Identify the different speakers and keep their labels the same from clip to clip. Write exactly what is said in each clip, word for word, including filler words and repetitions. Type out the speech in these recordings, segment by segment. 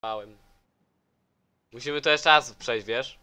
Speaker 1: Małem. Musimy to jeszcze raz przejść, wiesz?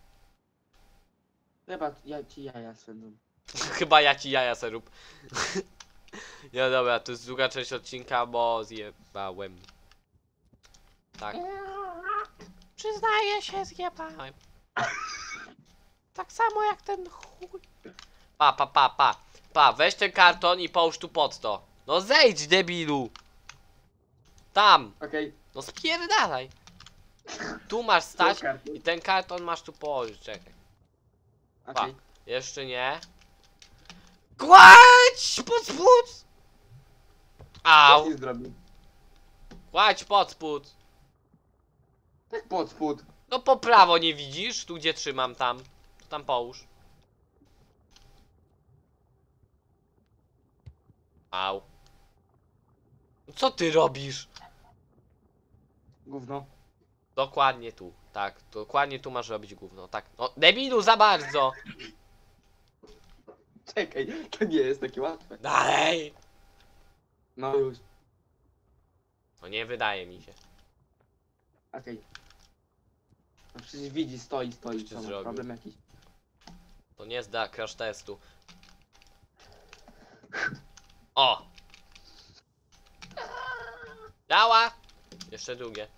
Speaker 2: Chyba ja ci jaja sędzą.
Speaker 1: Chyba ja ci jaja se rób. No dobra, to jest druga część odcinka, bo zjebałem. Tak. Przyznaję się, zjebałem. Tak samo jak ten chuj. Pa, pa, pa, pa. Pa, weź ten karton i połóż tu pod to. No zejdź, debilu. Tam.
Speaker 2: Okej.
Speaker 1: No spierdalaj. Tu masz stać i ten karton masz tu położyć, czekaj.
Speaker 2: Okej.
Speaker 1: Jeszcze nie. Kładź pod spód! Au!
Speaker 2: Co ci zrobił?
Speaker 1: Kładź pod spód.
Speaker 2: Tak pod spód.
Speaker 1: No po prawo nie widzisz? Tu gdzie trzymam tam. To tam połóż. Au. Co ty robisz?
Speaker 2: Gówno.
Speaker 1: Dokładnie tu. Tak, dokładnie tu masz robić gówno. Tak. No debilu za bardzo.
Speaker 2: Czekaj, to nie jest takie łatwe.
Speaker 1: Dalej.
Speaker 2: No już.
Speaker 1: No nie wydaje mi się.
Speaker 2: Okej. No przecież widzi, stoi, stoi.
Speaker 1: Coś
Speaker 2: Co, ma
Speaker 1: zrobił.
Speaker 2: problem jakiś?
Speaker 1: To nie zda crash testu. O! Działa! Jeszcze drugie.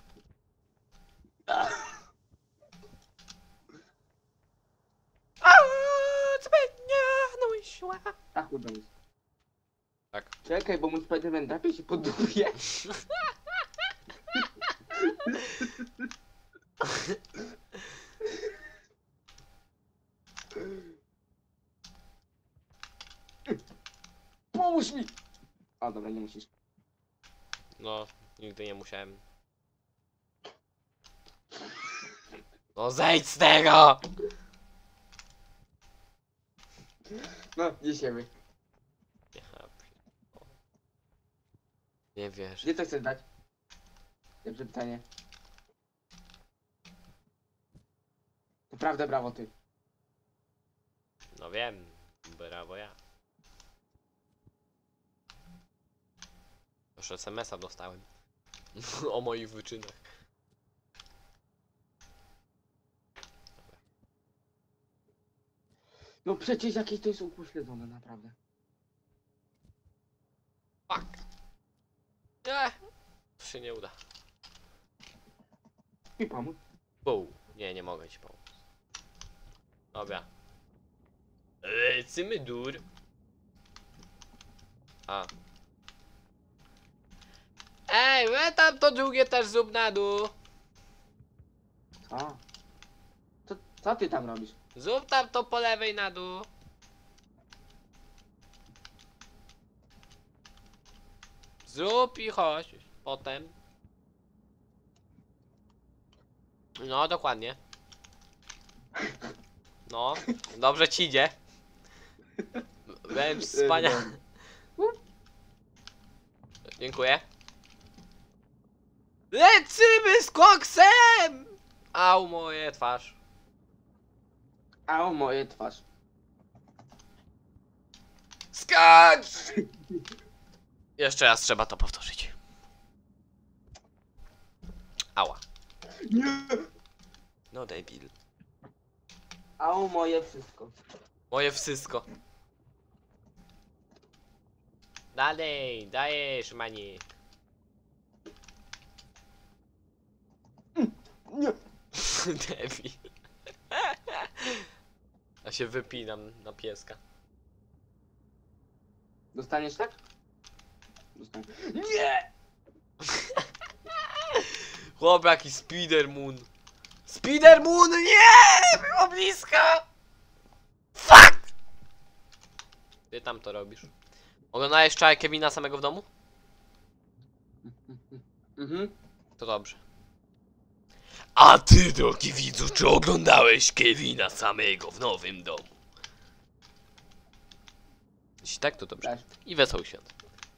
Speaker 1: A, zmieniano siła.
Speaker 2: Tak, udało się.
Speaker 1: Tak.
Speaker 2: Czekaj, bo mój Spider-Man drapie się po dupie. Pomóż mi! A dobra, nie musisz.
Speaker 1: No, nigdy nie musiałem. No zejdź z tego!
Speaker 2: No, idziemy.
Speaker 1: Ja pierdolę. Nie wiesz.
Speaker 2: Gdzie to chcesz dać? Dobrze pytanie. Naprawdę brawo ty.
Speaker 1: No wiem. Brawo ja. Już es em es a dostałem. O moich wyczynach.
Speaker 2: No przecież jakieś to jest upośledzone, naprawdę.
Speaker 1: Fuck. Nie. To się nie uda.
Speaker 2: Mi pomóż.
Speaker 1: Bum. Nie, nie mogę ci pomóc. Dobra. Lecimy dur. A. Ej, we tam to drugie też zrób na dół.
Speaker 2: Co? Co, co ty tam robisz?
Speaker 1: Zrób tam to po lewej na dół. Zrób i chodź. Potem. No, dokładnie. No, dobrze ci idzie. Wręcz wspaniale. Dziękuję. Lecimy z koksem! Au, moje twarz.
Speaker 2: A o moje twarz.
Speaker 1: Skacz! Jeszcze raz trzeba to powtórzyć. Ała.
Speaker 2: Nie!
Speaker 1: No debil.
Speaker 2: A o moje wszystko.
Speaker 1: Moje wszystko. Dalej, dajesz, maniek.
Speaker 2: Nie!
Speaker 1: Debil. Ja się wypinam na pieska.
Speaker 2: Dostaniesz tak? Dostaniesz. Nie!
Speaker 1: Chłop, jaki Spider-Moon. Spider-Moon, nie! Było blisko! Fuck! Ty tam to robisz? Oglądałeś wczoraj Kevina samego w domu?
Speaker 2: Mhm.
Speaker 1: To dobrze. A ty, drogi widzu, czy oglądałeś Kevina samego w nowym domu? Jeśli tak, to dobrze.
Speaker 2: Też.
Speaker 1: I wesoły świąt.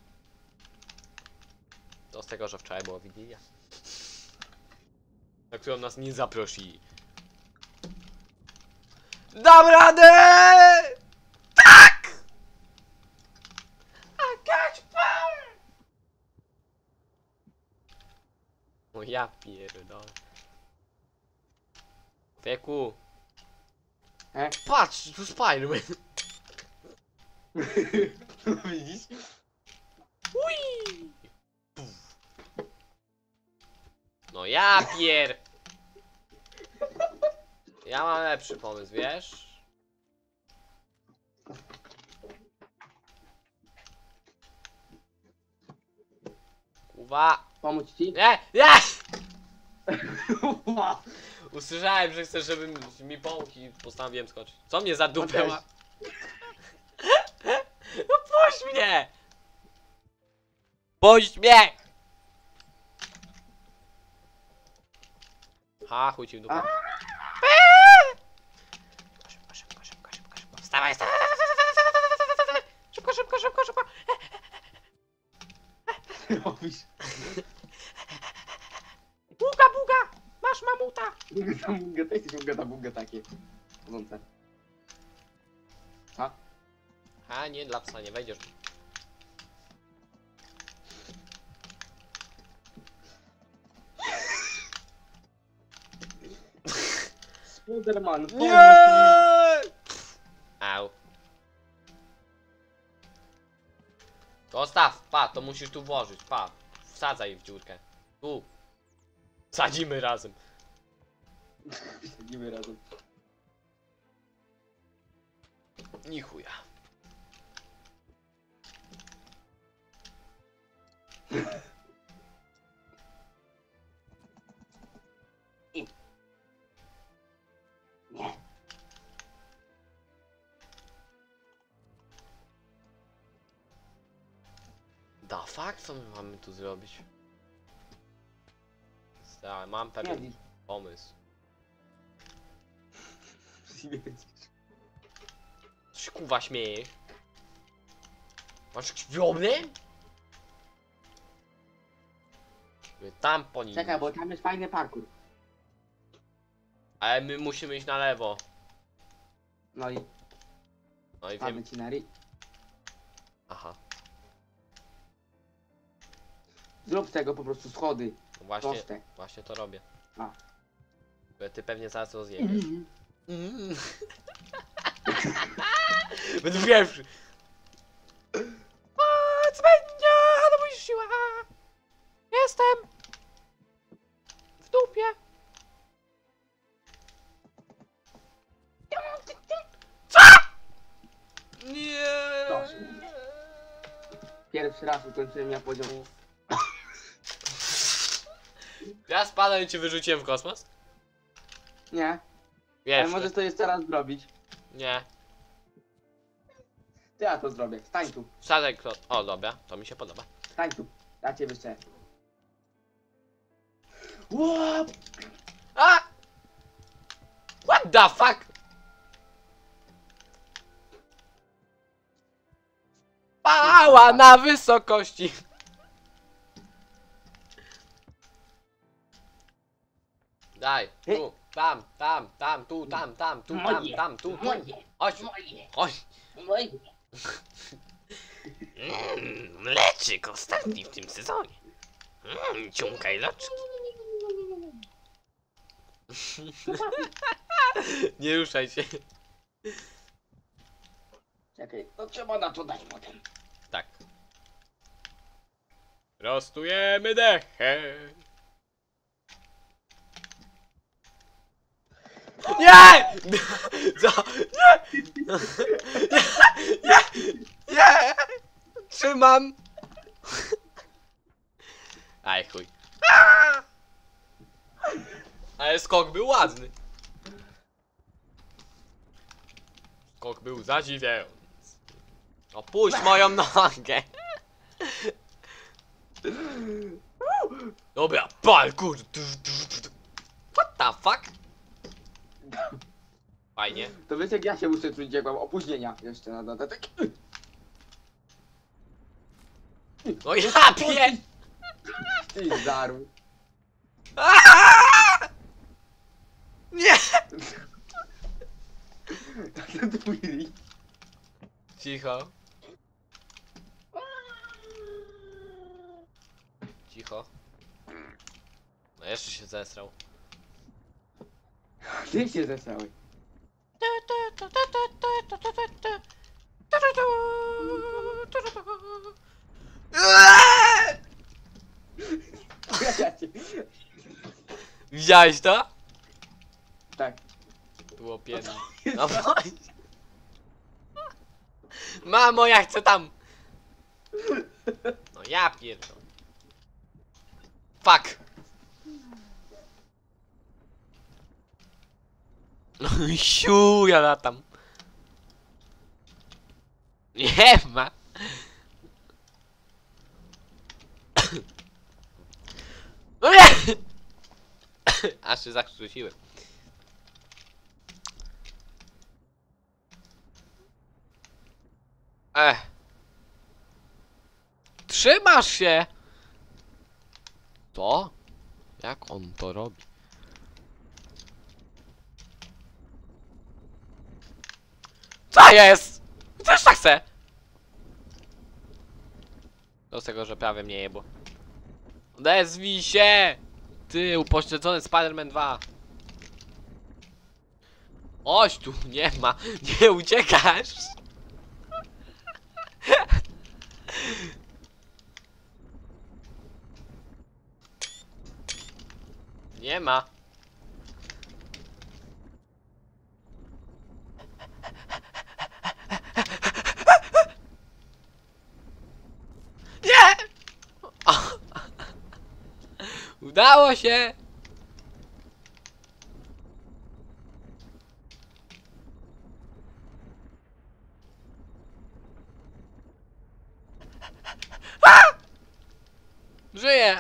Speaker 1: To z tego, że wczoraj była Wigilia. Na którą nas nie zaprosili. Dam radę! Tak! I got power! O ja pierdolę. Wieku.
Speaker 2: E?
Speaker 1: Patrz, tu Spiderman.
Speaker 2: Widzisz?
Speaker 1: Ui! Puf. No ja pier... Ja mam lepszy pomysł, wiesz? Kuwa.
Speaker 2: Pomóc ci?
Speaker 1: Nie! Nie! Usłyszałem, że chcesz, żebym mi pomógł i postanowiłem skoczyć. Co mnie za dupę ma? No puść mnie! Puść mnie! Ha, chuj ci w dupę.
Speaker 2: A?
Speaker 1: Szybko, szybko, szybko, szybko, szybko. Wstawaj, wstawaj! Szybko, szybko, szybko, szybko!
Speaker 2: Robisz.
Speaker 1: Buga, buga! Masz mamuta!
Speaker 2: Buga tam buga, to jesteś buga ta buga takie. Chodzące. Co?
Speaker 1: A nie, dla psa nie wejdziesz.
Speaker 2: Spiderman, pomóż mi!
Speaker 1: Nie! Au. Zostaw, pa, to musisz tu włożyć, pa. Wsadzaj w dziurkę. Tu. Sadzimy razem.
Speaker 2: Siedzimy razem.
Speaker 1: Ni chuja.
Speaker 2: Nie.
Speaker 1: Da fuck, co my mamy tu zrobić? Ja mam
Speaker 2: Nie,
Speaker 1: pewien
Speaker 2: widzisz.
Speaker 1: pomysł. Co się kuwa śmieje? Masz jakiś problem? Tam po nim.
Speaker 2: Czekaj, bo tam jest fajny parkour.
Speaker 1: Ale my musimy iść na lewo.
Speaker 2: No i
Speaker 1: No i wiem.
Speaker 2: padnę ci na ry.
Speaker 1: Aha.
Speaker 2: Zrób z tego po prostu schody.
Speaker 1: No właśnie,
Speaker 2: Proste.
Speaker 1: właśnie to robię.
Speaker 2: A.
Speaker 1: Bo ty pewnie zaraz rozjebiesz. Mm. Będę pierwszy. A, cmęcia, no mój siła. Jestem. W dupie. Co? Nie.
Speaker 2: Proszę. Pierwszy raz ukończyłem ja poziom.
Speaker 1: Ja spadłem i cię wyrzuciłem w kosmos?
Speaker 2: Nie, ale
Speaker 1: Wiesz.
Speaker 2: możesz to jeszcze raz zrobić.
Speaker 1: Nie.
Speaker 2: To ja to zrobię. Stań tu,
Speaker 1: Wsadzaj kto. O dobra, to mi się podoba.
Speaker 2: stań tu. Ja cię wyszczę. Łap!
Speaker 1: A! What the fuck? Pała na wysokości. Daj, tu, tam, tam, tam, tu, tam, tam, tu, tam,
Speaker 2: Moje,
Speaker 1: tam, tu, tu.
Speaker 2: moje,
Speaker 1: Chodź,
Speaker 2: moje,
Speaker 1: chodź.
Speaker 2: moje.
Speaker 1: Mm, mleczyk ostatni w tym sezonie. Mm, ciumkaj loczki. Nie ruszaj się.
Speaker 2: Czekaj, to trzeba na to dać potem.
Speaker 1: Tak. Prostujemy dechę. Nie! Co? Nie! Nie! Nie! Nie! Trzymam! Aj chuj. Ale skok był ładny. Skok był zadziwiający. Opuść moją nogę. Dobra, parkour. What the fuck? Fajnie.
Speaker 2: To wiesz jak ja się muszę czuć, jak mam opóźnienia jeszcze na dodatek.
Speaker 1: No ja pie...
Speaker 2: Ty zaru.
Speaker 1: Aaaa! Nie!
Speaker 2: To twój ryj.
Speaker 1: Cicho. Cicho. jeszcze się zesrał.
Speaker 2: Ty się zesrałeś.
Speaker 1: Widziałeś to?
Speaker 2: Tak.
Speaker 1: Było piękne. No właśnie. Mamo, ja chcę tam. No ja pierdolę. Fuck. No siu, ja latam. Nie ma. No nie. Aż się zakrztusiłem. Ech. Trzymasz się! Co? Jak on to robi? Co jest? Też tak chcę! Do tego, że prawie mnie jebło. Odezwij się! Ty, upośledzony Spider-Man dwa. Oś tu, nie ma. Nie uciekasz! Nie ma. Nie! Udało się! A! Żyję!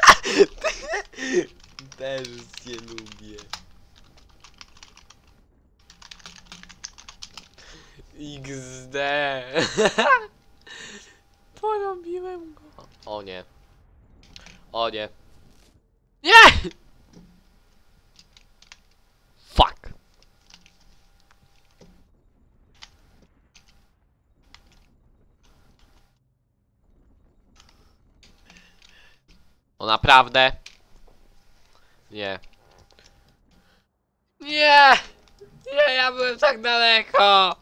Speaker 1: Też cię lubię. iks de. Porobiłem go. O nie. O nie. Nie! Fuck. O naprawdę? Nie. Nie! Nie, ja byłem tak daleko!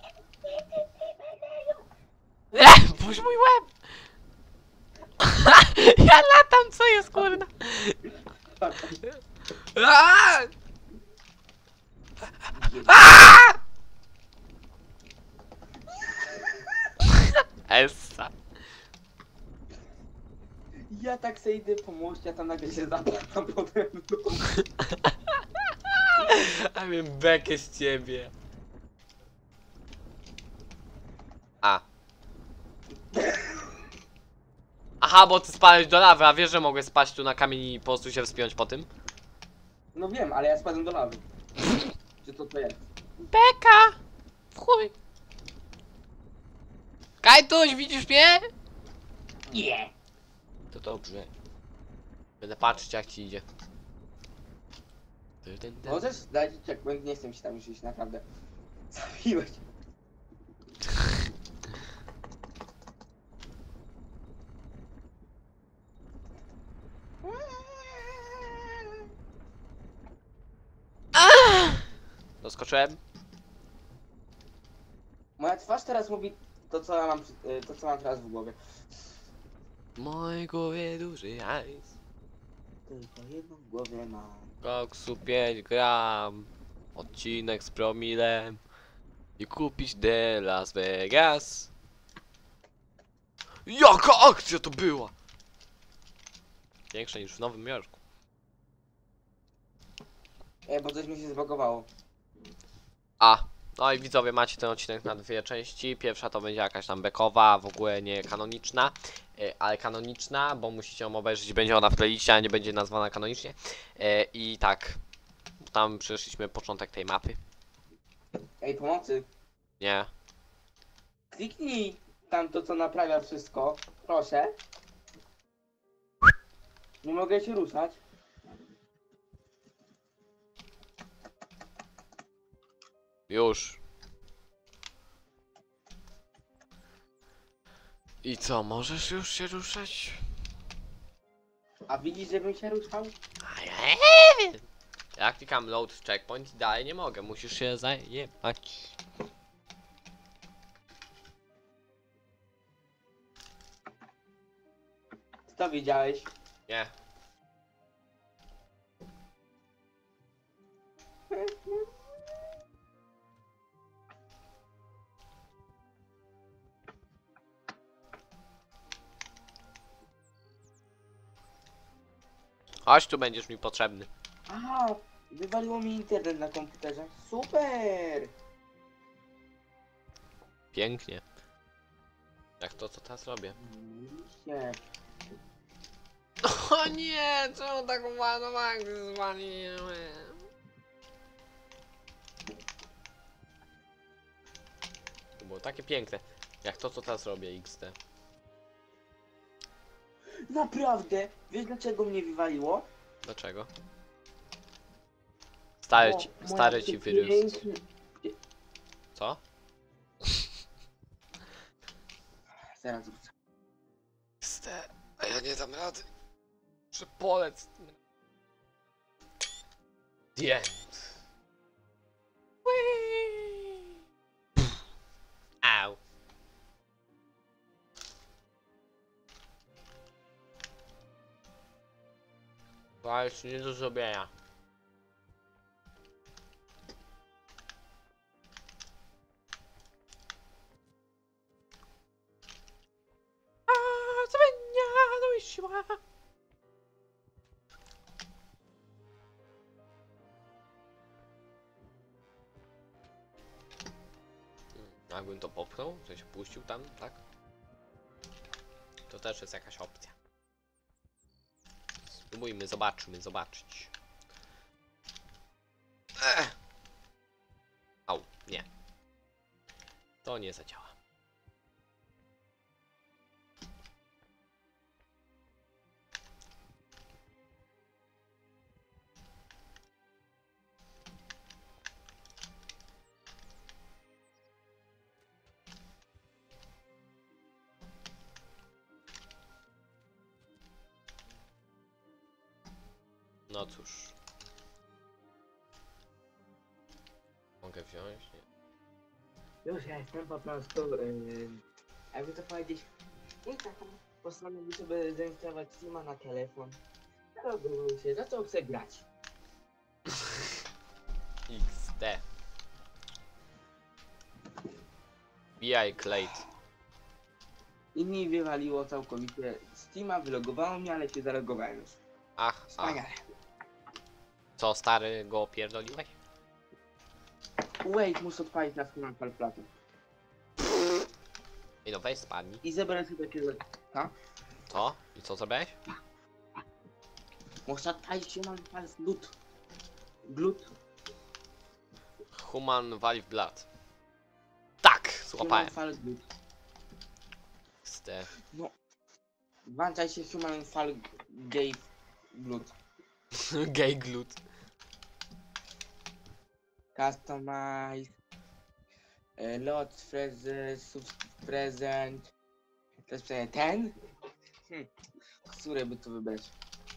Speaker 1: Nie! Puść mój łeb! Ja latam, co jest kurna? Aaaa! Aaaa! Essa.
Speaker 2: Ja tak se idę po moście, a tam nagle się zapadam pode mną.
Speaker 1: A miałem bekę z ciebie. A. Aha, bo ty spadłeś do lawy, a wiesz, że mogę spaść tu na kamień i po prostu się wspiąć po tym?
Speaker 2: No wiem, ale ja spadłem do lawy. Czy to to jest?
Speaker 1: Beka! W chuj! Kajtuś, widzisz mnie?
Speaker 2: Nie!
Speaker 1: To dobrze. Będę patrzeć, jak ci idzie. Dyn, dyn, dyn.
Speaker 2: Możesz dać checkpoint? Nie chcę mi się tam już iść, naprawdę. Zabiłeś.
Speaker 1: Doskoczyłem.
Speaker 2: Moja twarz teraz mówi to, co ja mam, y, to, co mam teraz w głowie.
Speaker 1: W mojej głowie duży hajs.
Speaker 2: Tylko jedną w głowie mam.
Speaker 1: Koksu pięć gram. Odcinek z promilem. I kupić de Las Vegas. Jaka akcja to była! Większa niż w Nowym Jorku.
Speaker 2: Ej, bo coś mi się zbagowało.
Speaker 1: A, no i widzowie, macie ten odcinek na dwie części. Pierwsza to będzie jakaś tam bekowa, w ogóle nie kanoniczna, yy, ale kanoniczna, bo musicie ją obejrzeć, będzie ona w playliście, a nie będzie nazwana kanonicznie. Yy, I tak, tam przeszliśmy początek tej mapy.
Speaker 2: Ej, pomocy.
Speaker 1: Nie.
Speaker 2: Kliknij tam to, co naprawia wszystko. Proszę. Nie mogę się ruszać.
Speaker 1: Już. I co, możesz już się ruszać?
Speaker 2: A widzisz, żebym się ruszał?
Speaker 1: A ja nie wiem. Ja klikam load checkpoint i dalej nie mogę, musisz się zajebać.
Speaker 2: Co widziałeś?
Speaker 1: Nie. Chodź tu, będziesz mi potrzebny.
Speaker 2: Aha, wywaliło mi internet na komputerze. Super!
Speaker 1: Pięknie. Jak to, co teraz robię?
Speaker 2: Nie.
Speaker 1: O nie, czemu tak ładowarki zwaliłem? To było takie piękne. Jak to, co teraz robię, X D.
Speaker 2: Naprawdę? Wiesz dlaczego mnie wywaliło?
Speaker 1: Dlaczego? Stary
Speaker 2: Bo
Speaker 1: ci,
Speaker 2: moja
Speaker 1: stary ci wyrósł.
Speaker 2: piękny-
Speaker 1: Co?
Speaker 2: Zaraz wrócę.
Speaker 1: X D, a ja nie dam rady. Przepolec. The end. Whee! Au. To jest nie do zrobienia. A, zmieniano siła. Jakbym to popchnął, to się puścił tam, tak? To też jest jakaś opcja. Spróbujmy, zobaczmy, zobaczyć. Ech. Au, nie. To nie zadziała. No cóż. Mogę wziąć? Nie.
Speaker 2: Już ja jestem po prostu, yy, jakby to powiedzieć, i tak postanowił sobie zainstalować Steama na telefon. Zarobił się, zaczął sobie grać.
Speaker 1: X D. B I Clade.
Speaker 2: I mi wywaliło całkowicie Steama, wylogowało mnie, ale się zalogowałem już.
Speaker 1: Ach, ach.
Speaker 2: Wspaniale.
Speaker 1: Co, stary, go opierdoliłeś?
Speaker 2: Wait, muszę odpalić na swoją kalkulator.
Speaker 1: I no weź spadnij.
Speaker 2: I zebrać sobie takie... Ha?
Speaker 1: Co? I co zrobiłeś?
Speaker 2: Muszę odpalić Human False Glut. Glut.
Speaker 1: Human Valve Blood. Tak!
Speaker 2: Human
Speaker 1: Złapałem.
Speaker 2: False Glut.
Speaker 1: X D.
Speaker 2: No. Włączaj się Human False Gay Glut.
Speaker 1: Gay glut.
Speaker 2: Customize. e, Lot, Freze, Present. To jest przynajmniej ten? Hm. Które by tu wybrać?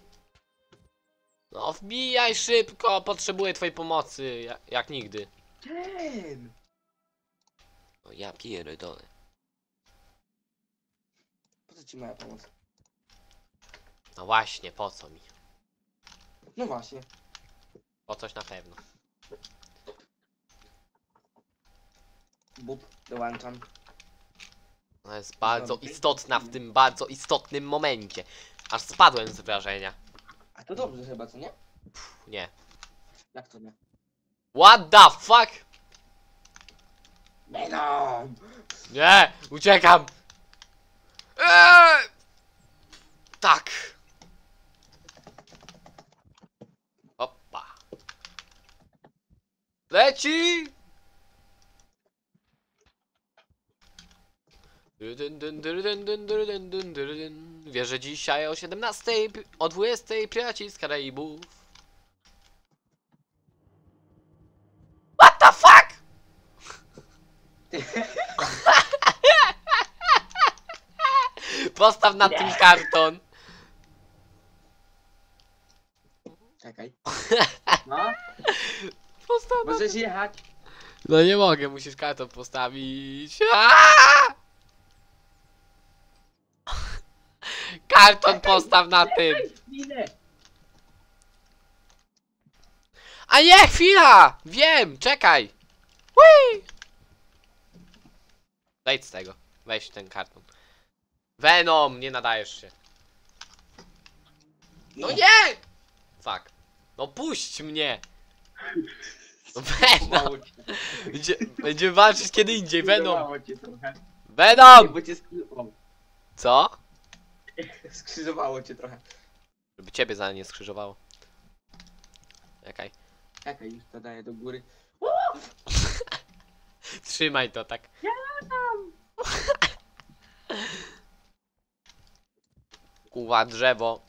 Speaker 1: No wbijaj szybko, potrzebuję twojej pomocy, jak, jak nigdy.
Speaker 2: Ten!
Speaker 1: No ja pierdolę.
Speaker 2: Po co ci moja pomoc?
Speaker 1: No właśnie, po co mi?
Speaker 2: No właśnie.
Speaker 1: Po coś na pewno.
Speaker 2: Bób, dołączam.
Speaker 1: Ona jest bardzo
Speaker 2: Dobra.
Speaker 1: istotna w tym bardzo istotnym momencie. Aż spadłem z wrażenia.
Speaker 2: A to dobrze chyba, co nie?
Speaker 1: Pff, nie.
Speaker 2: Jak to nie?
Speaker 1: What the fuck?
Speaker 2: Venom!
Speaker 1: Nie! Uciekam! Eee! Tak! Opa! Leci! Dyn, dyn, dyn, dyn, dyn, dyn, dyn, dyn, dyn. Wiesz, że dzisiaj o siedemnastej, o dwudziestej przyjaciel z Karaibów. What the fuck? Postaw na tym karton.
Speaker 2: No,
Speaker 1: Postaw na
Speaker 2: możesz jechać.
Speaker 1: No nie mogę, musisz karton postawić. Aaaa! Karton postaw na tym.
Speaker 2: Chwilę.
Speaker 1: A nie, chwila! Wiem, czekaj. Whee! Wejdź z tego. Weź ten karton. Venom, nie nadajesz się. No nie! Fuck. No puść mnie. No Venom.
Speaker 2: Mało cię.
Speaker 1: Będzie, będziemy walczyć kiedy indziej, Venom.
Speaker 2: Mało cię trochę.
Speaker 1: Venom!
Speaker 2: Bo cię skrzyżowało.
Speaker 1: Co?
Speaker 2: Skrzyżowało cię trochę.
Speaker 1: Żeby ciebie za nie skrzyżowało. Czekaj.
Speaker 2: Czekaj, już to daję do góry.
Speaker 1: Trzymaj to tak. Kuwa drzewo.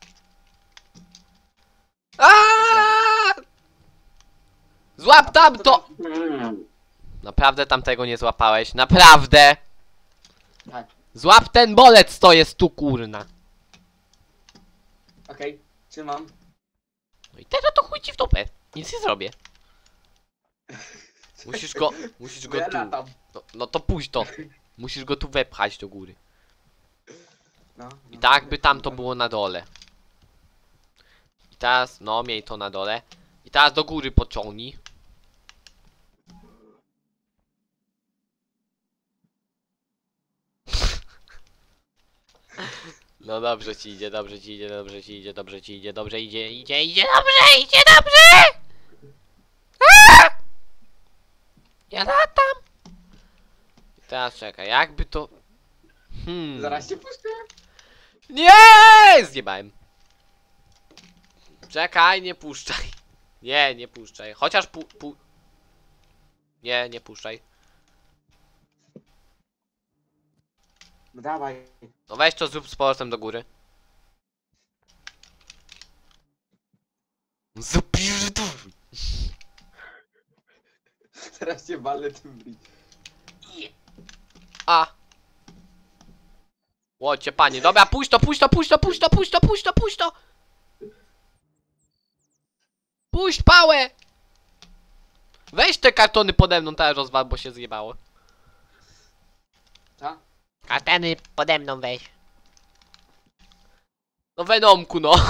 Speaker 1: Aaaa! Złap tamto! Naprawdę tamtego nie złapałeś. Naprawdę!
Speaker 2: Tak,
Speaker 1: Złap ten bolec, to jest tu kurna.
Speaker 2: okej, trzymam.
Speaker 1: No i teraz to chuj ci w dupę. Nic nie zrobię. Musisz go, musisz
Speaker 2: Bo
Speaker 1: go
Speaker 2: ja
Speaker 1: tu.
Speaker 2: latam.
Speaker 1: No, no to puść to. Musisz go tu wepchać do góry.
Speaker 2: No,
Speaker 1: I
Speaker 2: no,
Speaker 1: tak by tam to było na dole. I teraz, no miej to na dole. I teraz do góry pociągnij. No dobrze ci idzie, dobrze ci idzie, dobrze ci idzie, dobrze ci idzie, dobrze idzie, idzie, idzie, dobrze, idzie, dobrze! Aaaa! Ja latam! I teraz czekaj, jakby to... Hmm...
Speaker 2: Zaraz cię puszczę.
Speaker 1: Nie! Zjebałem. Czekaj, nie puszczaj. Nie, nie puszczaj. Chociaż pu... pu... Nie, nie puszczaj.
Speaker 2: No dawaj.
Speaker 1: No weź to zrób z powrotem do góry. Zapierduj.
Speaker 2: Zaraz cię walę tym bridge.
Speaker 1: A. Łocie panie, dobra, puść to, puść to, puść to, puść to, puść to, puść to, puść to. Puść pałę. Weź te kartony pode mną, teraz rozwal, bo się zjebało.
Speaker 2: Co?
Speaker 1: Kartony pode mną weź. No Venomku, no.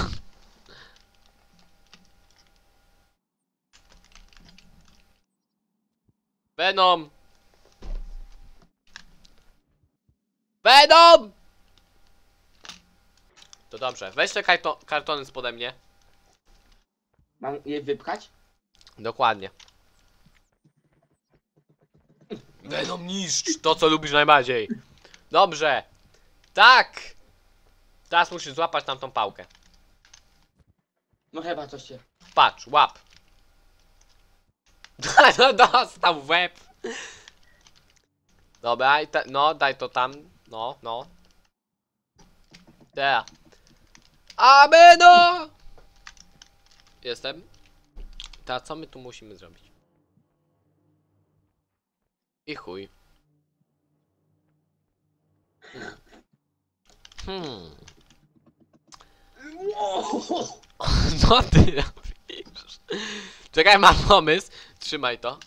Speaker 1: Venom. Venom! To dobrze, weź te karto kartony spode mnie.
Speaker 2: Mam je wypchać?
Speaker 1: Dokładnie. Venom niszcz to, co lubisz najbardziej. Dobrze. Tak. Teraz musisz złapać tam tą pałkę.
Speaker 2: No chyba coś się...
Speaker 1: Patrz, łap. No dostał w łeb. Dobra, i te, no daj to tam. No, no. Teraz. Ameno! Jestem. Teraz co my tu musimy zrobić? I chuj. Hmm. Co ty robisz? Czekaj, mam pomysł. Trzymaj to.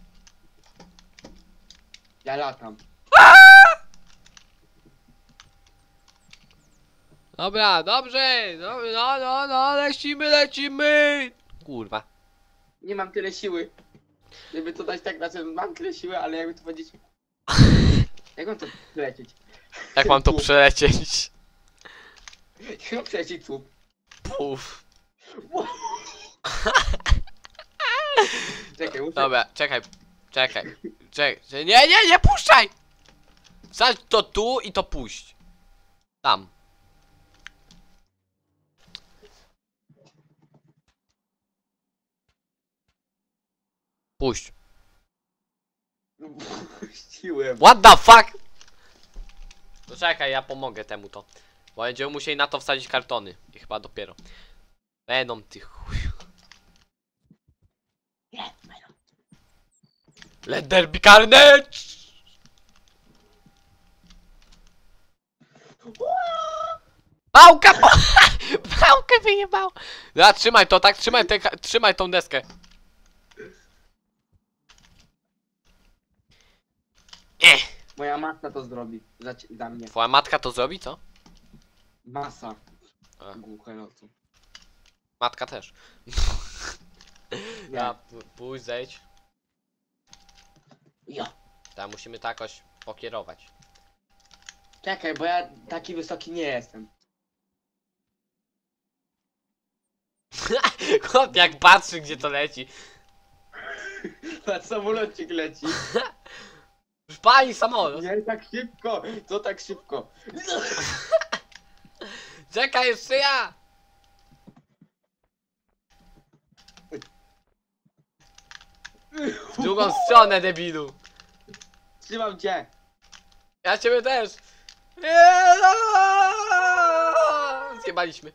Speaker 2: Ja latam.
Speaker 1: Dobra, dobrze. No, no, no, no, lecimy, lecimy. Kurwa.
Speaker 2: Nie mam tyle siły. Żeby to dać tak, znaczy mam tyle siły, ale jakby to powiedzieć... Jak mam to przelecieć?
Speaker 1: Jak mam to przelecieć?
Speaker 2: Jak mam przelecieć słup?
Speaker 1: Puf.
Speaker 2: Czekaj, muszę...
Speaker 1: Dobra, czekaj. Czekaj. Czekaj. Nie, nie, nie puszczaj! Wsadź to tu i to puść. Tam. Puść.
Speaker 2: Puściłem.
Speaker 1: What the fuck? To czekaj, ja pomogę temu to. Bo będziemy musieli na to wsadzić kartony. I chyba dopiero. Venom, ty chuj. Let there be carnage! Pałka! Pa Pałkę wyjebał! Ja, trzymaj to, tak? Trzymaj, te, trzymaj tą deskę. Ech.
Speaker 2: Moja matka to zrobi. Za, ci- za mnie.
Speaker 1: Twoja matka to zrobi, co?
Speaker 2: Masa.
Speaker 1: A.
Speaker 2: Głuche nocy.
Speaker 1: Matka też.
Speaker 2: Nie.
Speaker 1: Ja, p- pójdź, zejdź.
Speaker 2: Jo.
Speaker 1: Tam musimy to jakoś pokierować.
Speaker 2: Czekaj, bo ja taki wysoki nie jestem.
Speaker 1: Chłop jak patrzy, gdzie to leci.
Speaker 2: Na samolocik leci.
Speaker 1: Już pali samolot.
Speaker 2: Nie tak szybko. Co tak szybko?
Speaker 1: Czekaj, jeszcze ja! W drugą stronę, debilu.
Speaker 2: Trzymam cię.
Speaker 1: Ja ciebie też. Jeee! Zjebaliśmy.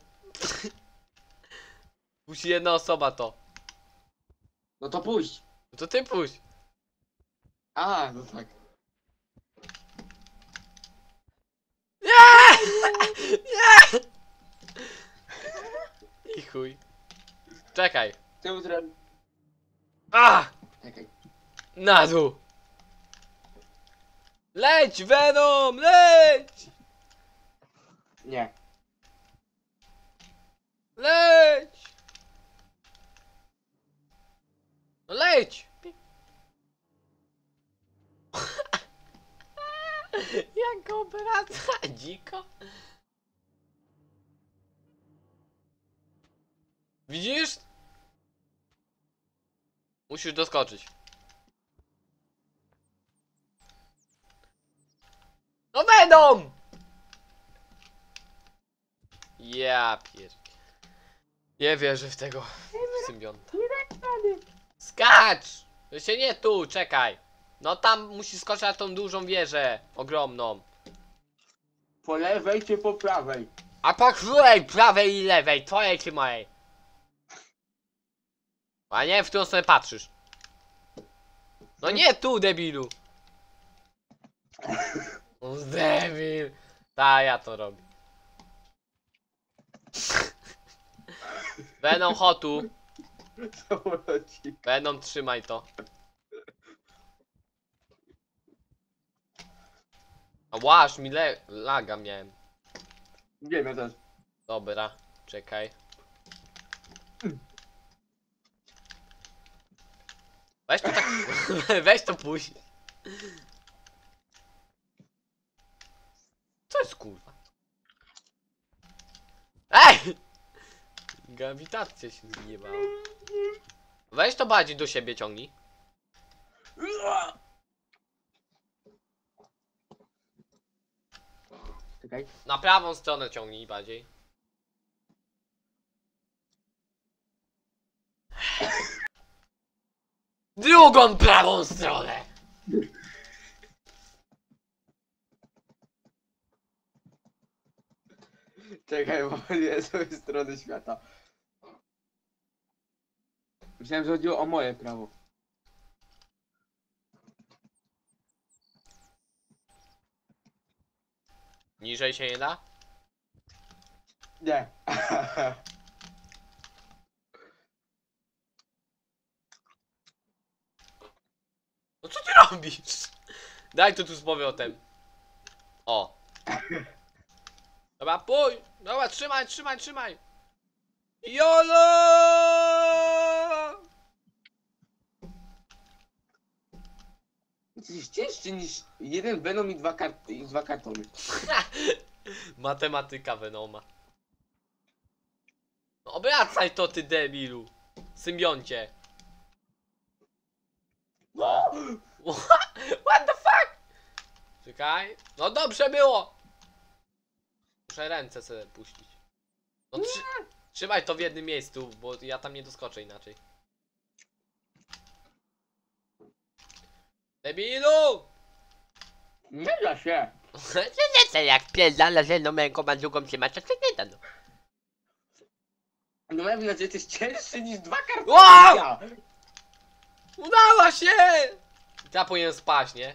Speaker 1: Musi jedna osoba to.
Speaker 2: No to puść.
Speaker 1: No to ty pójdź.
Speaker 2: A, no tak.
Speaker 1: Nie! Nie! I chuj. Czekaj.
Speaker 2: Czemu zrobić?
Speaker 1: A!
Speaker 2: Czekaj.
Speaker 1: Na dół. Leć, Venom, leć!
Speaker 2: Nie.
Speaker 1: Leć! No leć! Jak go obraca dziko. Widzisz? Musisz doskoczyć. No Venom! Ja pier... Nie wierzę w tego symbionta. Skacz! To się nie tu, czekaj. No tam musisz skoczyć na tą dużą wieżę. Ogromną.
Speaker 2: Po lewej czy po prawej?
Speaker 1: A po której prawej i lewej? Twojej czy mojej? A nie, w którą stronę patrzysz. No nie tu, debilu. O, debil. Ta, ja to robię. Venom, hotu.
Speaker 2: Samolocik.
Speaker 1: Venom, trzymaj to. A łaż mi le laga miałem.
Speaker 2: Nie wiem, ja też.
Speaker 1: Dobra, czekaj. Weź to tak. Weź to puść. Co jest kurwa? Ej! Grawitacja się zjebała. Weź to bardziej do siebie ciągnij.
Speaker 2: Czekaj.
Speaker 1: Na prawą stronę ciągnij bardziej. Drugą prawą stronę!
Speaker 2: Czekaj, bo nie z tej strony świata. Myślałem, że chodziło o moje prawo.
Speaker 1: Niżej się nie da?
Speaker 2: Nie.
Speaker 1: No co ty robisz? Daj to tu z powrotem. O. Dobra, pój! Dobra, trzymaj, trzymaj, trzymaj! YOLO!
Speaker 2: Jesteś cięższy niż jeden Venom i dwa, kart i dwa kartony.
Speaker 1: Matematyka Venoma. No obracaj to, ty debilu. Symbioncie. No. What the fuck? Czekaj. No dobrze było. Muszę ręce sobie puścić. No trzy trzymaj to w jednym miejscu, bo ja tam nie doskoczę inaczej. Debilu!
Speaker 2: Nie da się.
Speaker 1: Nie, nie, nie, jak pierdala z jedną ręką, a drugą trzymać, to się nie da, no.
Speaker 2: No ja wiem, że jesteś cięższy niż dwa kartony.
Speaker 1: Wow!
Speaker 2: Ja.
Speaker 1: Udało się! Ja powinien spaść, nie?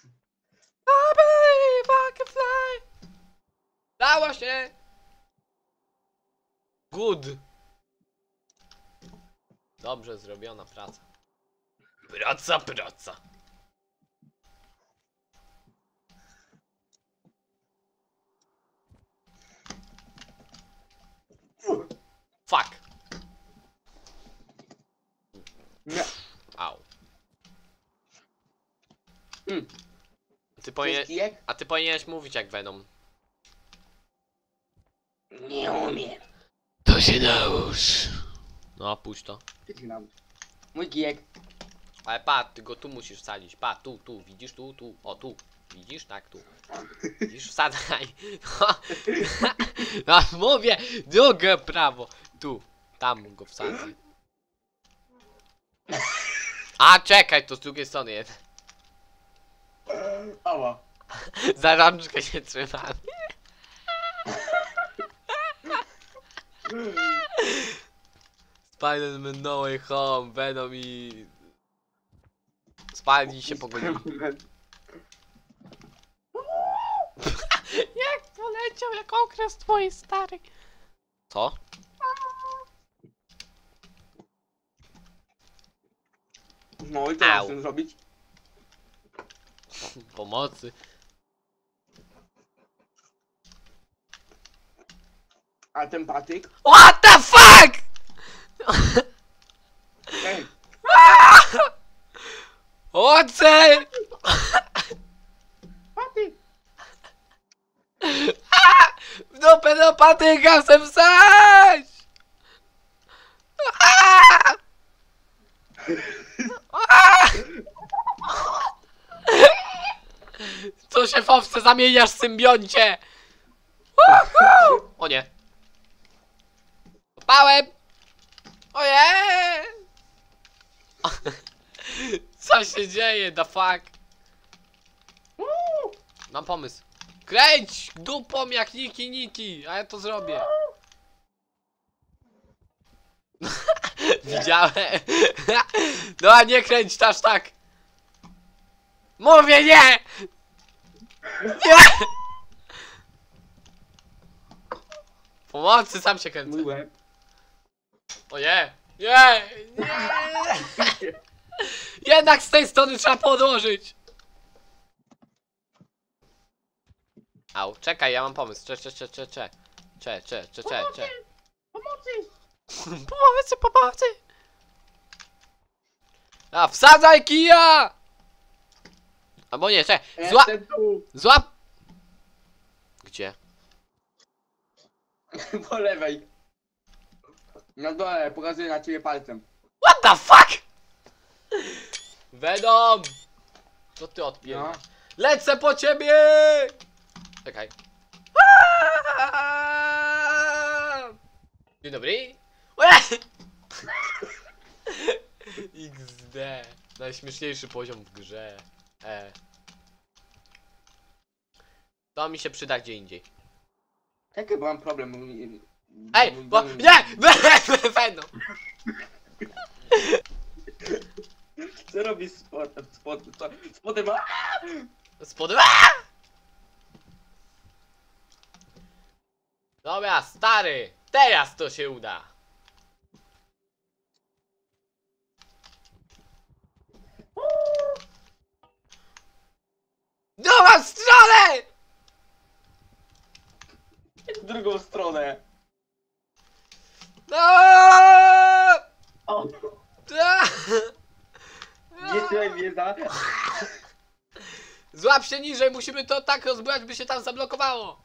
Speaker 1: Baby, I can fly. Udało się! Good. Dobrze zrobiona praca. Praca, praca. Fuck.
Speaker 2: Nie.
Speaker 1: Au.
Speaker 2: Mm.
Speaker 1: Ty powinien...
Speaker 2: Jest kijek?
Speaker 1: A ty powinieneś mówić jak Venom.
Speaker 2: Nie umiem.
Speaker 1: To się nałóż. No, puść to.
Speaker 2: Mój kijek.
Speaker 1: Ale pa, ty go tu musisz wsadzić. Pa, tu, tu, widzisz, tu, tu, o, tu. Widzisz? Tak, tu. Widzisz? Wsadzaj. No, mówię, drugą prawo. Tu, tam go wsadzaj. A, czekaj, to z drugiej strony jest.
Speaker 2: Ała.
Speaker 1: Za rączkę się trzymam. Spider-Man No Way Home, Venom i... Spidey się pogodzili. Jak poleciał, jak okres twój stary. Co?
Speaker 2: No i co mam
Speaker 1: Au.
Speaker 2: z tym zrobić?
Speaker 1: Pomocy.
Speaker 2: A ten patyk?
Speaker 1: What the fuck?
Speaker 2: Ej,
Speaker 1: Ocel!
Speaker 2: patyk!
Speaker 1: W dupę do patyka chcę wstać! Co się w owce zamieniasz, symbioncie? O nie. Popałem! Ojej! Co się dzieje, the fuck? Mam pomysł. Kręć dupą jak niki niki, a ja to zrobię. Widziałem. No a nie kręć aż tak. Mówię nie! Nie! Pomocy, sam się kręcę.
Speaker 2: Mój łeb.
Speaker 1: O nie! Nie! Nie! Jednak z tej strony trzeba podłożyć! Au, czekaj, ja mam pomysł. Cze, cze, cze, cze, cze. Cze, cze, cze, cze, cze.
Speaker 2: Pomocy!
Speaker 1: Pomocy, pomocy! A, wsadzaj kija! Albo nie, cze, zła...
Speaker 2: Jestem tu!
Speaker 1: Złap... Gdzie?
Speaker 2: Po lewej. Na dole, pokazuję na ciebie palcem.
Speaker 1: What the fuck? Venom! Co ty
Speaker 2: No.
Speaker 1: odpierasz? Lecę po ciebie! Czekaj. Dzień dobry. iks de. Najśmieszniejszy poziom w grze. E. To mi się przyda gdzie indziej.
Speaker 2: Jaki mam problem? mój-
Speaker 1: Ej,
Speaker 2: mój
Speaker 1: bo...
Speaker 2: dom-
Speaker 1: Nie! Venom!
Speaker 2: Co robisz z spotem? Spot, co? Spotem ma...
Speaker 1: Spodem... Dobra, stary! Teraz to się uda! Drugą stronę!
Speaker 2: W drugą stronę.
Speaker 1: No!
Speaker 2: O! Gdzie się wiedza?
Speaker 1: Złap się niżej, musimy to tak rozbrać, by się tam zablokowało.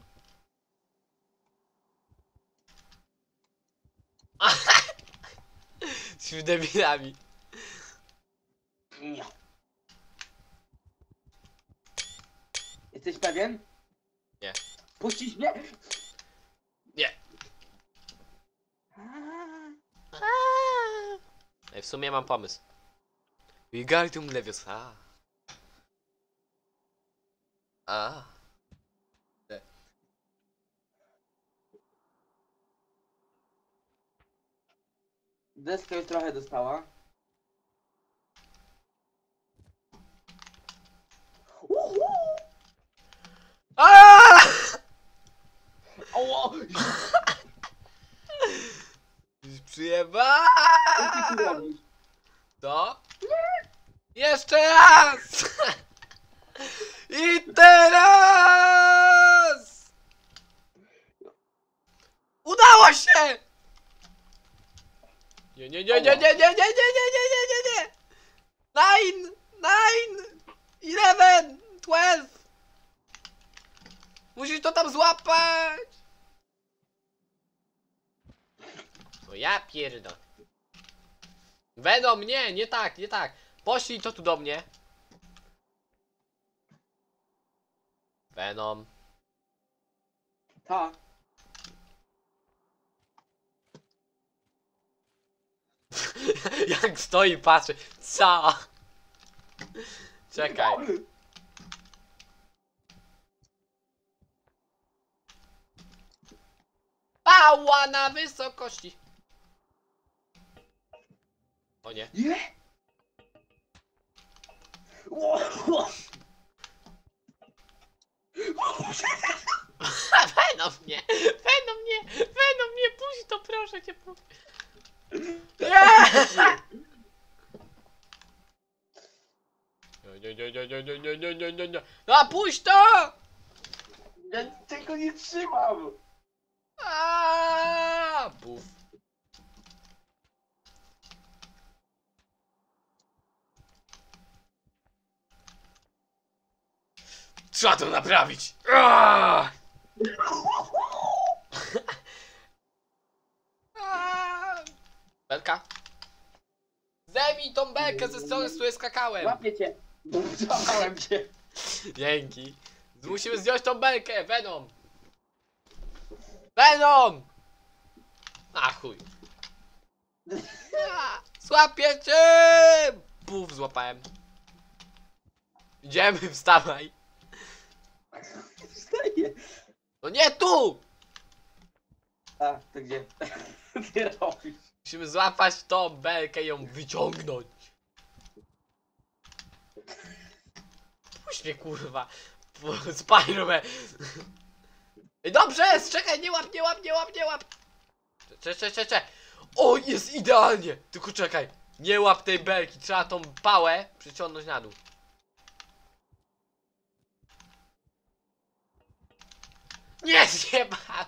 Speaker 1: Z debilami.
Speaker 2: Nie. Jesteś pewien?
Speaker 1: Nie.
Speaker 2: Puścisz mnie?
Speaker 1: Nie. Ej, w sumie mam pomysł. Wingardium Leviosa. A. Nie.
Speaker 2: Deskę już trochę dostała.
Speaker 1: A!
Speaker 2: O!
Speaker 1: Przyjeba!
Speaker 2: Co ty tu robisz?
Speaker 1: To? Jeszcze raz! I teraz! Udało się! Nie, nie, nie, nie, nie, nie, nie, nie, nie, nie, nie, nie, nie! Nine! Nine! Eleven! Twelve! Musisz to tam złapać! No ja pierdolę. Venom, nie, nie tak, nie tak. Poślij to tu do mnie. Venom.
Speaker 2: Tak.
Speaker 1: Jak stoi, patrzy. Co? Czekaj. Pała na wysokości. O nie.
Speaker 2: Nie!
Speaker 1: Venom nie! Venom nie! Venom nie! Puść to, proszę cię, puść. Nie! Nie, nie, nie, nie, nie, nie, nie, nie, nie, nie. No puść to!
Speaker 2: Ja tego nie trzymam!
Speaker 1: Aaaa! Puf. Trzeba to naprawić! Aaaa! Aaaa! Belka? Zajmij tą belkę ze strony, z której skakałem!
Speaker 2: Łapię cię! Złapałem cię!
Speaker 1: Dzięki. Musimy zdjąć tą belkę, Venom! Venom! A chuj. A, złapię cię! Puf, złapałem. Idziemy, wstawaj.
Speaker 2: Wstaję!
Speaker 1: No nie tu!
Speaker 2: A, to gdzie? Ty robisz?
Speaker 1: Musimy złapać tą belkę i ją wyciągnąć. Puść mnie, kurwa. Spider-Man. Ej, dobrze jest! Czekaj, nie łap, nie łap, nie łap, nie łap! Cze, cze, cze, cze. O, jest idealnie! Tylko czekaj, nie łap tej belki, trzeba tą pałę przyciągnąć na dół. Nie, zjeba!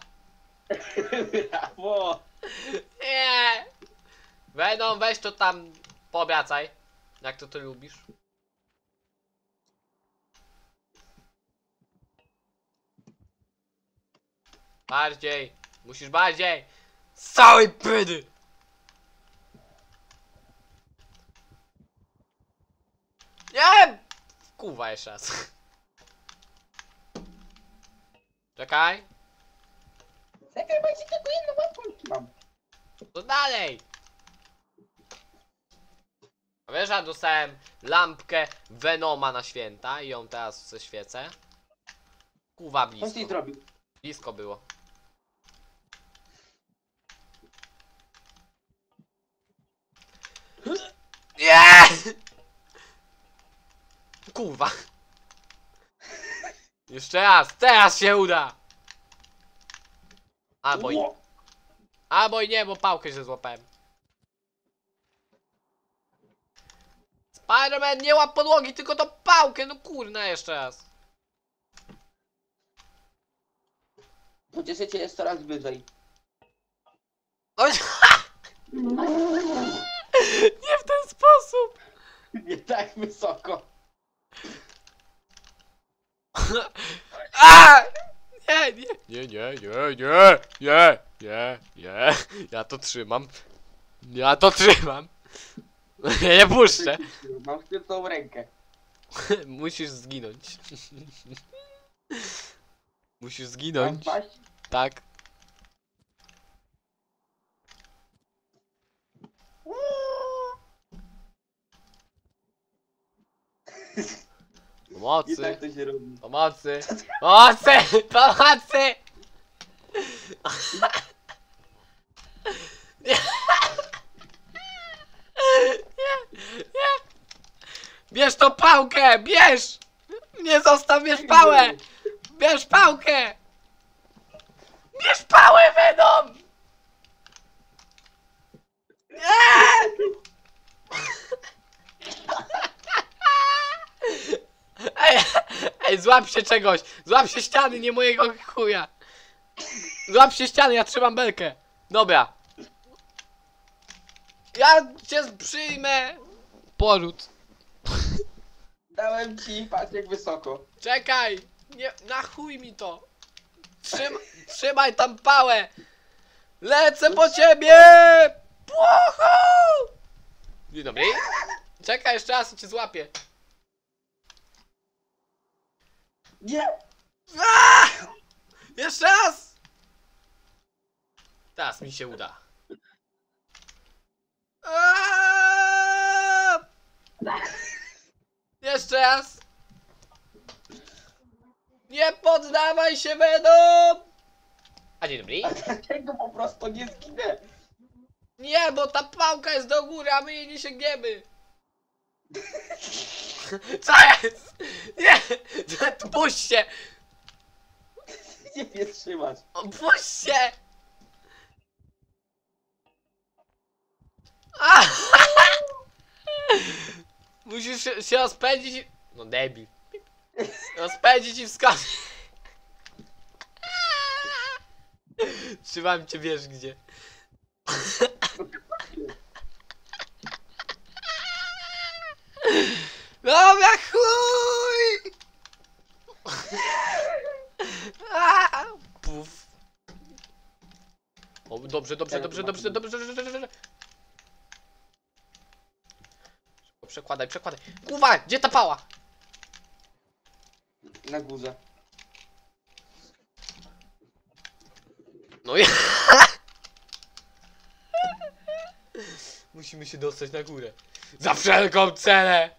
Speaker 2: Brawo!
Speaker 1: Nie! Venom, weź to tam poobiacaj. Jak to ty lubisz? Bardziej! Musisz bardziej! Z całej pydy! Nie! Kurwa, jeszcze raz. Czekaj.
Speaker 2: Czekaj, bo ja ci tylko jedną łapką mam.
Speaker 1: To dalej! A wiesz, ja dostałem lampkę Venoma na święta i ją teraz ze świecę. Kurwa,
Speaker 2: Co ty
Speaker 1: blisko.
Speaker 2: zrobił?
Speaker 1: Blisko było. Nie! Kurwa. Jeszcze raz, teraz się uda! Albo i,
Speaker 2: Ło!
Speaker 1: albo i nie, bo pałkę się złapałem. Spider-Man, nie łap podłogi, tylko to pałkę, no kurna, jeszcze raz.
Speaker 2: Pocieszę cię jest coraz wyżej.
Speaker 1: No, nie w ten sposób!
Speaker 2: Nie tak wysoko.
Speaker 1: A! Nie, nie, nie, nie, nie, nie, nie, nie, nie, ja to trzymam. Ja to trzymam. Ja nie puszczę.
Speaker 2: Mam sztywną rękę.
Speaker 1: Musisz zginąć. Musisz
Speaker 2: Mam
Speaker 1: zginąć.
Speaker 2: paść?
Speaker 1: Tak.
Speaker 2: I
Speaker 1: Pomocy.
Speaker 2: tak to się robi.
Speaker 1: Pomocy. Pomocy. Pomocy. Nie. Nie. Nie. Bierz tą pałkę. Bierz. Nie zostaw, bierz pałę. Bierz pałkę. Bierz pałę, Venom. Ej, ej, złap się czegoś! Złap się ściany, nie mojego chuja! Złap się ściany, ja trzymam belkę! Dobra. Ja cię przyjmę! Poród.
Speaker 3: Dałem ci, patrz jak wysoko.
Speaker 1: Czekaj! Nie, na chuj mi to! Trzym, trzymaj tam pałę! Lecę po ciebie! Płochu! Dzień dobry. Czekaj, jeszcze raz i cię złapię.
Speaker 3: Nie!
Speaker 1: Aaaa! Jeszcze raz! Teraz mi się uda. Aaaa! Jeszcze raz! Nie poddawaj się, Venom! A dzień dobry.
Speaker 3: Dlaczego po prostu nie zginę?
Speaker 1: Nie, bo ta pałka jest do góry, a my jej nie sięgniemy. Co jest? Nie! Puść się!
Speaker 3: Nie mnie trzymasz.
Speaker 1: O, puść się! A! Musisz się, się rozpędzić i... No debil. Rozpędzić i wskoczyć. Trzymam cię, wiesz gdzie. Dobra, chuj! A! Puf. O, dobrze, dobrze, dobrze, dobrze, dobrze, dobrze, dobrze. Przekładaj, przekładaj. Kurwa, gdzie ta pała?
Speaker 3: Na górze.
Speaker 1: No ja... Musimy się dostać na górę. Za wszelką cenę!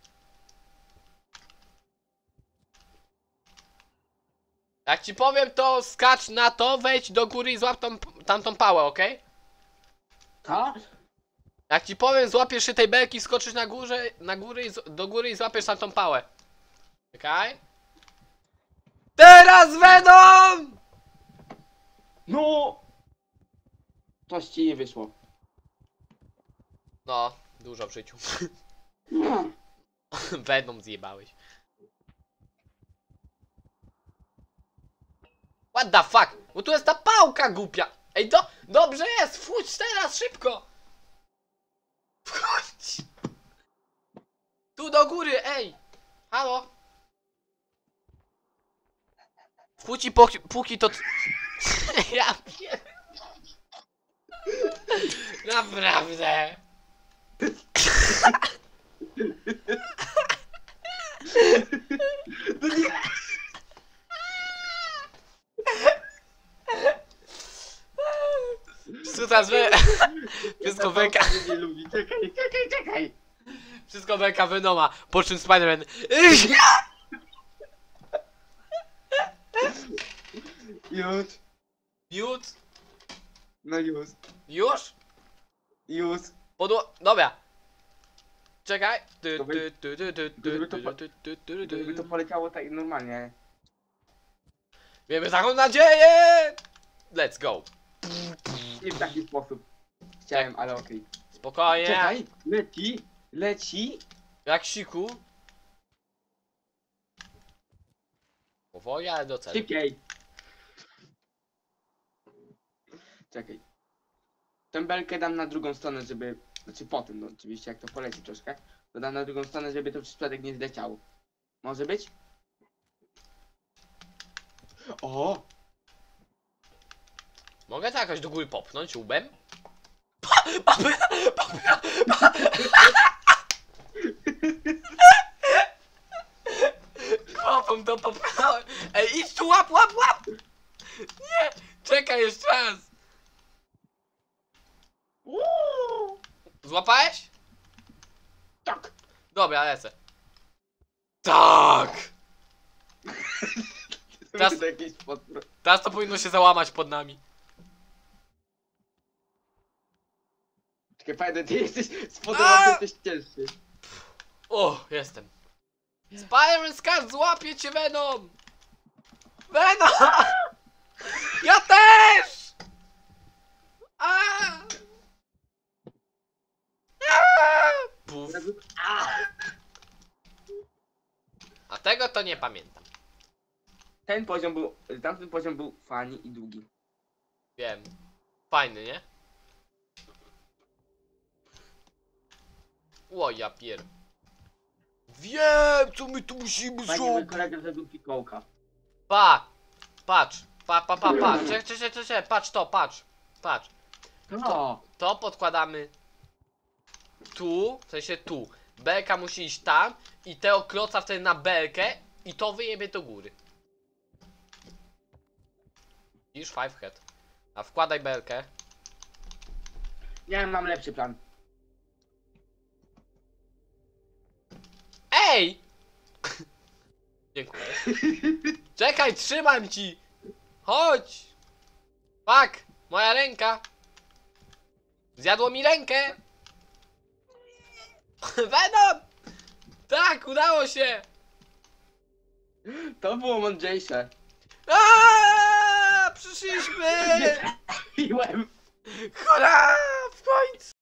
Speaker 1: Jak ci powiem, to skacz na to, wejdź do góry i złap tą, tamtą pałę, okej?
Speaker 3: Ta?
Speaker 1: Jak ci powiem, złapiesz się tej belki, skoczysz na górze, na góry i z, do góry i złapiesz tamtą pałę. Czekaj. Teraz Venom!
Speaker 3: No! Coś ci nie wyszło.
Speaker 1: No, dużo w życiu.
Speaker 3: No.
Speaker 1: Venom zjebałeś. What the fuck? Bo tu jest ta pałka głupia. Ej, do, dobrze jest, wchódź teraz, szybko. Wchódź. Tu do góry, ej. Halo. Wchódź i póki, póki to... Ja pier... Naprawdę.
Speaker 3: No nie!
Speaker 1: Wszystko teraz wy... Wszystko beka...
Speaker 3: Nie lubi. Czekaj, czekaj, czekaj!
Speaker 1: Wszystko beka Venoma, po czym Spider-Man...
Speaker 3: Już.
Speaker 1: Już?
Speaker 3: No już.
Speaker 1: Już?
Speaker 3: Już.
Speaker 1: Podło... Dobra. Czekaj. Ty,
Speaker 3: To
Speaker 1: ty,
Speaker 3: wy-
Speaker 1: ty, ty, ty,
Speaker 3: gdyby
Speaker 1: ty,
Speaker 3: to
Speaker 1: ty,
Speaker 3: po-
Speaker 1: ty, ty, ty, ty.
Speaker 3: Gdyby to poleciało tak normalnie.
Speaker 1: Miejmy taką nadzieję! Let's go.
Speaker 3: Nie w taki sposób. Chciałem, ale okej.
Speaker 1: Spokojnie.
Speaker 3: Czekaj, leci, leci.
Speaker 1: Jak siku. Powoli, ale do celu.
Speaker 3: Szybciej. Czekaj. Tę belkę dam na drugą stronę, żeby... Znaczy po tym, no oczywiście, jak to poleci troszkę. To dam na drugą stronę, żeby to przez przypadek nie zleciało. Może być? O!
Speaker 1: Mogę to jakoś do góry popchnąć łbem? Pa, pa, pa, pa, pa. Kopą to popchnąłem. Ej, idź tu, łap, łap, łap! Nie! Czekaj jeszcze raz!
Speaker 3: Uuu!
Speaker 1: Złapałeś?
Speaker 3: Tak!
Speaker 1: Dobra, lecę. Tak! Teraz-
Speaker 3: To jakieś podpro...
Speaker 1: Teraz to powinno się załamać pod nami.
Speaker 3: Czekaj, fajne, ty jesteś... Spodobał, jesteś cięższy.
Speaker 1: O, jestem. Spider-Man skacz, złapie cię Venom! Venom! Ja też! A! Puf.
Speaker 3: A!
Speaker 1: A tego to nie pamiętam.
Speaker 3: Ten poziom był, tamten poziom był fani i długi.
Speaker 1: Wiem. Fajny, nie? O, ja pier... Wiem, co my tu musimy
Speaker 3: Fajnie, mój
Speaker 1: zrobić.
Speaker 3: kolega zrobił fikołka.
Speaker 1: Pa! Patrz. Pa, pa, pa, pa. Czekaj, czekaj, czekaj, patrz to, patrz. Patrz.
Speaker 3: No,
Speaker 1: To podkładamy tu, w sensie tu. Belka musi iść tam i tego kloca wtedy na belkę i to wyjebie do góry. Widzisz? Five head. A wkładaj belkę.
Speaker 3: nie mam lepszy plan.
Speaker 1: Ej! Dziękuję. Czekaj, trzymam ci! Chodź! Fuck! Moja ręka! Zjadło mi rękę! Venom! Tak, udało się!
Speaker 3: To było mądrzejsze.
Speaker 1: Aaaa! Przyszliśmy!
Speaker 3: Piłem.
Speaker 1: Hurra! W końcu!